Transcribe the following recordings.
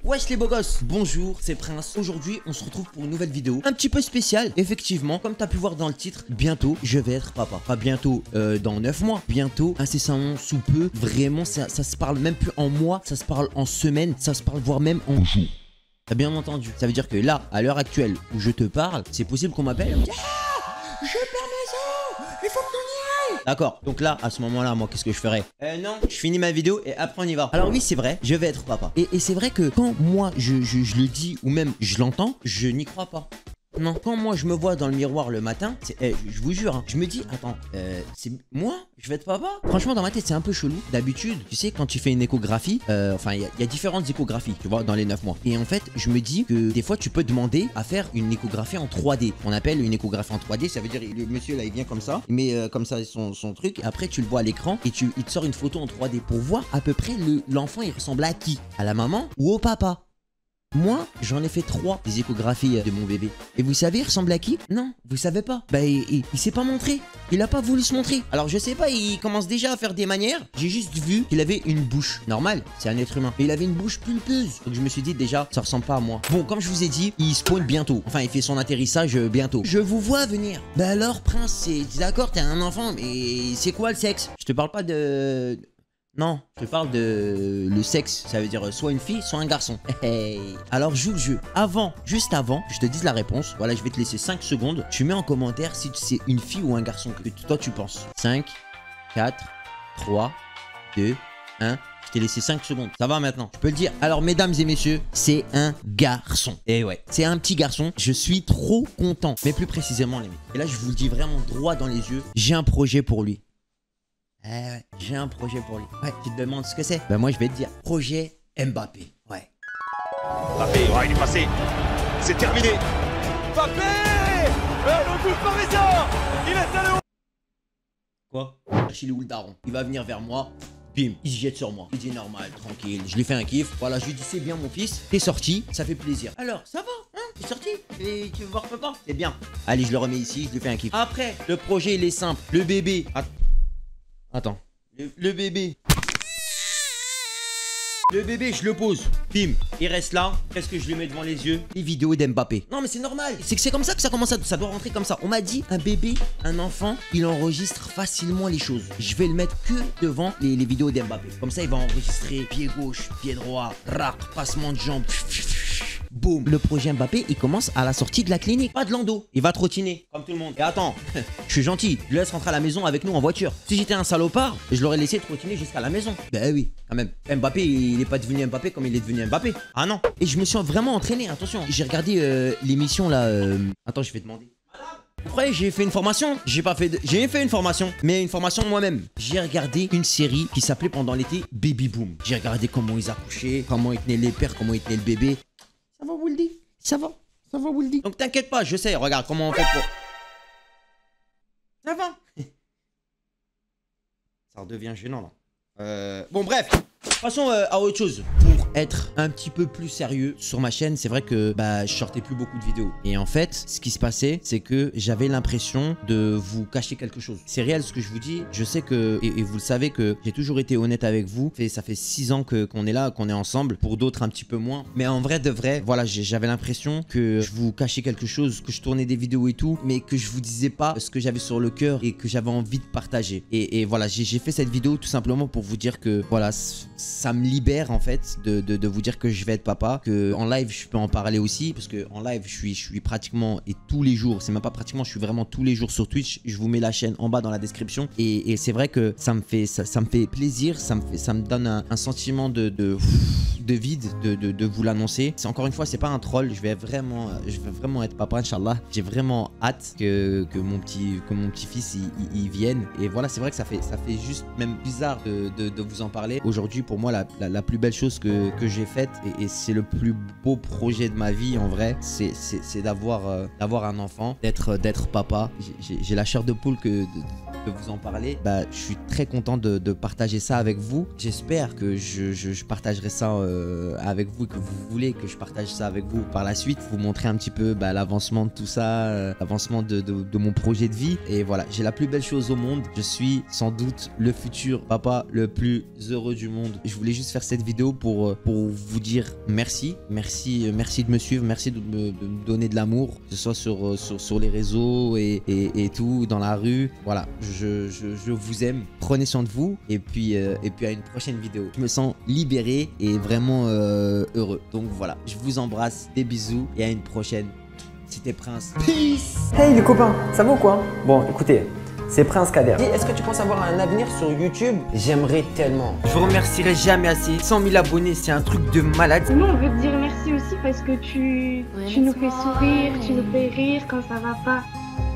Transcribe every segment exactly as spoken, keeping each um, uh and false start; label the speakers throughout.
Speaker 1: Wesh les beaux gosses, bonjour, c'est Prince. Aujourd'hui, on se retrouve pour une nouvelle vidéo un petit peu spéciale. Effectivement, comme tu as pu voir dans le titre, bientôt, je vais être papa. Pas bientôt euh, dans neuf mois, bientôt, incessamment sous peu. Vraiment, ça, ça se parle même plus en mois, ça se parle en semaines, ça se parle voire même en jours. T'as bien entendu. Ça veut dire que là, à l'heure actuelle où je te parle, c'est possible qu'on m'appelle. Yeah, je perds mes os, il faut que tu y ailles. D'accord, donc là, à ce moment-là, moi, qu'est-ce que je ferais? Euh, non, je finis ma vidéo et après on y va. Alors oui, c'est vrai, je vais être papa. Et, et c'est vrai que quand moi, je, je, je le dis ou même je l'entends, je n'y crois pas. Non, quand moi je me vois dans le miroir le matin, eh, je vous jure, hein, je me dis, attends, euh, c'est moi, je vais être papa. Franchement, dans ma tête, c'est un peu chelou. D'habitude, tu sais, quand tu fais une échographie, euh, enfin, il y, y a différentes échographies, tu vois, dans les neuf mois. Et en fait, je me dis que des fois, tu peux demander à faire une échographie en trois D. On appelle une échographie en trois D, ça veut dire, le monsieur là, il vient comme ça, il met euh, comme ça son, son truc, et après, tu le vois à l'écran et tu, il te sort une photo en trois D pour voir à peu près l'enfant, il ressemble à qui? À la maman ou au papa? Moi, j'en ai fait trois des échographies de mon bébé. Et vous savez, il ressemble à qui? Non, vous savez pas. Bah, il, il, il s'est pas montré. Il a pas voulu se montrer. Alors, je sais pas, il commence déjà à faire des manières. J'ai juste vu qu'il avait une bouche normale. C'est un être humain. Mais il avait une bouche pulpeuse. Donc, je me suis dit déjà, ça ressemble pas à moi. Bon, comme je vous ai dit, il spawn bientôt. Enfin, il fait son atterrissage bientôt. Je vous vois venir. Bah alors, Prince, c'est d'accord, t'es un enfant, mais c'est quoi le sexe? Je te parle pas de... Non, je parle de le sexe, ça veut dire soit une fille, soit un garçon. Hey. Alors joue le jeu. Avant, juste avant que je te dise la réponse, voilà, je vais te laisser cinq secondes. Tu mets en commentaire si c'est une fille ou un garçon que toi tu penses. cinq, quatre, trois, deux, un. Je t'ai laissé cinq secondes. Ça va maintenant, je peux le dire. Alors mesdames et messieurs, c'est un garçon. Et ouais, c'est un petit garçon. Je suis trop content. Mais plus précisément les mecs. Et là je vous le dis vraiment droit dans les yeux. J'ai un projet pour lui. Eh ouais, j'ai un projet pour lui. Ouais, tu te demandes ce que c'est? Ben moi je vais te dire, projet Mbappé. Ouais.
Speaker 2: Mbappé, ouais, il est passé. C'est terminé. Mbappé, le but parisien. Il est allé au...
Speaker 1: Quoi? Chez le daron. Il va venir vers moi. Bim, il se jette sur moi. Il dit normal, tranquille. Je lui fais un kiff. Voilà, je lui dis c'est bien mon fils. T'es sorti, ça fait plaisir. Alors, ça va, hein? T'es sorti? Et tu veux voir papa? C'est bien. Allez, je le remets ici, je lui fais un kiff. Après, le projet il est simple. Le bébé. Att Attends. Le, le bébé. Le bébé, je le pose. Bim. Il reste là. Qu'est-ce que je lui mets devant les yeux? Les vidéos d'Mbappé. Non, mais c'est normal. C'est que c'est comme ça que ça commence à... Ça doit rentrer comme ça. On m'a dit, un bébé, un enfant, il enregistre facilement les choses. Je vais le mettre que devant les, les vidéos d'Mbappé. Comme ça, il va enregistrer pied gauche, pied droit, rack, passement de jambes. Boum. Le projet Mbappé, il commence à la sortie de la clinique. Pas de landau. Il va trottiner, comme tout le monde. Et attends, je suis gentil. Je le laisse rentrer à la maison avec nous en voiture. Si j'étais un salopard, je l'aurais laissé trottiner jusqu'à la maison. Ben oui, quand même. Mbappé, il n'est pas devenu Mbappé comme il est devenu Mbappé. Ah non. Et je me suis vraiment entraîné, attention. J'ai regardé euh, l'émission là. Euh... Attends, je vais demander. Après, j'ai fait une formation. J'ai pas fait de... J'ai fait une formation, mais une formation moi-même. J'ai regardé une série qui s'appelait pendant l'été Baby Boom. J'ai regardé comment ils accouchaient, comment ils tenaient les pères, comment ils tenaient le bébé. Ça va, vous le dit? Ça va, ça va, vous le dit? Donc t'inquiète pas, je sais, regarde comment on fait pour... Ça va. Ça redevient gênant là. Euh... Bon bref, passons euh, à autre chose. Pour être un petit peu plus sérieux sur ma chaîne, c'est vrai que bah, je sortais plus beaucoup de vidéos. Et en fait, ce qui se passait, c'est que j'avais l'impression de vous cacher quelque chose. C'est réel ce que je vous dis. Je sais que, et, et vous le savez, que j'ai toujours été honnête avec vous. Et ça fait six ans que qu'on est là, qu'on est ensemble. Pour d'autres, un petit peu moins. Mais en vrai de vrai, voilà, j'avais l'impression que je vous cachais quelque chose, que je tournais des vidéos et tout, mais que je vous disais pas ce que j'avais sur le cœur et que j'avais envie de partager. Et, et voilà, j'ai fait cette vidéo tout simplement pour vous dire que, voilà, ça me libère en fait de, de, de vous dire que je vais être papa, que en live je peux en parler aussi, parce que en live je suis, je suis pratiquement et tous les jours, c'est même pas pratiquement, je suis vraiment tous les jours sur Twitch. Je vous mets la chaîne en bas dans la description et, et c'est vrai que ça me fait ça, ça me fait plaisir, ça me fait ça me donne un, un sentiment de, de, de vide de, de, de vous l'annoncer. C'est encore une fois, c'est pas un troll, je vais vraiment je vais vraiment être papa, Inch'Allah. J'ai vraiment hâte que, que mon petit que mon petit fils il, il, il vienne. Et voilà, c'est vrai que ça fait ça fait juste même bizarre de, de, de vous en parler aujourd'hui. Pour moi, la, la, la plus belle chose que, que j'ai faite, et, et c'est le plus beau projet de ma vie en vrai, c'est d'avoir euh, d'avoir un enfant, d'être d'être papa. J'ai la chair de poule que de, de vous en parler. Bah, je suis très content de, de partager ça avec vous. J'espère que je, je, je partagerai ça euh, avec vous, que vous voulez que je partage ça avec vous par la suite. Vous montrer un petit peu bah, l'avancement de tout ça, euh, l'avancement de, de, de mon projet de vie. Et voilà, j'ai la plus belle chose au monde. Je suis sans doute le futur papa le plus heureux du monde. Je voulais juste faire cette vidéo pour, pour vous dire merci. Merci, merci de me suivre, merci de me, de me donner de l'amour, que ce soit sur, sur, sur les réseaux et, et, et tout, dans la rue. Voilà, je, je, je vous aime. Prenez soin de vous et puis, euh, et puis à une prochaine vidéo. Je me sens libéré et vraiment euh, heureux. Donc voilà, je vous embrasse, des bisous et à une prochaine. C'était Prince. Peace.
Speaker 3: Hey les copains, ça va ou quoi? Bon, écoutez, c'est Prince Kader. Est-ce que tu penses avoir un avenir sur YouTube? J'aimerais tellement.
Speaker 1: Je vous remercierai jamais assez. cent mille abonnés, c'est un truc de malade.
Speaker 4: Nous, on veut te dire merci aussi parce que tu, tu nous fais sourire, tu nous fais rire quand ça va pas.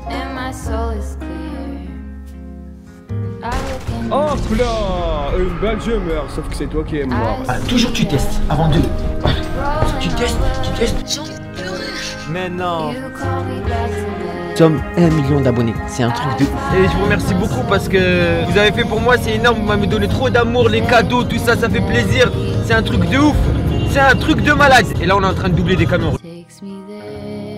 Speaker 5: Hop là, une balle je meurs, sauf que c'est toi qui es mort.
Speaker 3: Ah, toujours tu testes, avant de... Tu testes, tu testes.
Speaker 1: Mais non. Nous sommes un million d'abonnés, c'est un truc de ouf.
Speaker 6: Et je vous remercie beaucoup parce que vous avez fait pour moi, c'est énorme, vous m'avez donné trop d'amour, les cadeaux, tout ça, ça fait plaisir. C'est un truc de ouf, c'est un truc de malade. Et là on est en train de doubler des camions.